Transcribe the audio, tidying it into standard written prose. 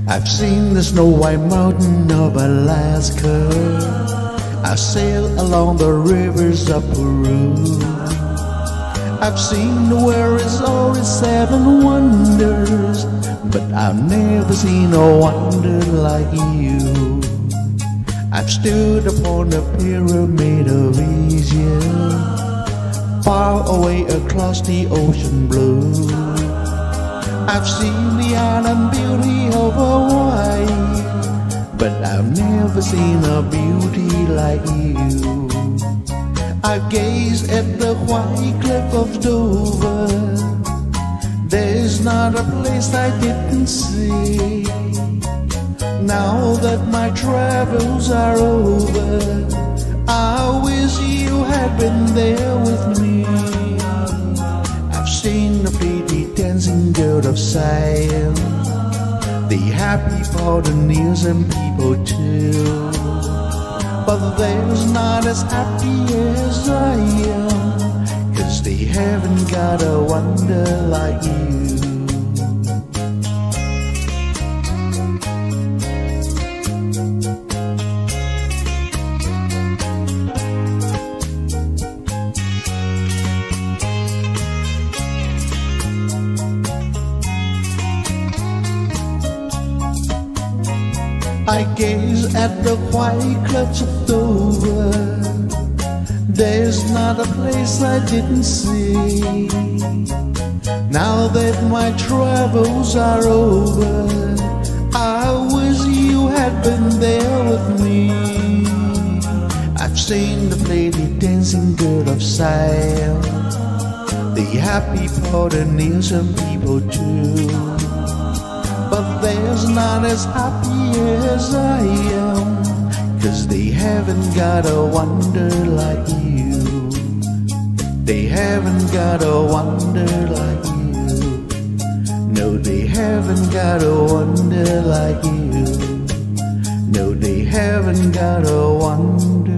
I've seen the snow white mountain of Alaska. I sail along the rivers of Peru. I've seen where it's always seven wonders, but I've never seen a wonder like you. I've stood upon the pyramid of Asia, far away across the ocean blue. I've seen the island beauty of Hawaii, but I've never seen a beauty like you. I've gazed at the white cliff of Dover. There's not a place I didn't see. Now that my travels are over, I wish you had been there with me. I've seen the pretty dancing girl of Siam, the happy Polynesian people too. But there's not as happy as I am, 'cause they haven't got a wonder like you. I gaze at the white cliffs of Dover. There's not a place I didn't see. Now that my travels are over, I wish you had been there with me. I've seen the pretty dancing girl of Siam, the happy Polynesian people too. But there's not as happy as I am, 'cause they haven't got a wonder like you. They haven't got a wonder like you. No, they haven't got a wonder like you. No, they haven't got a wonder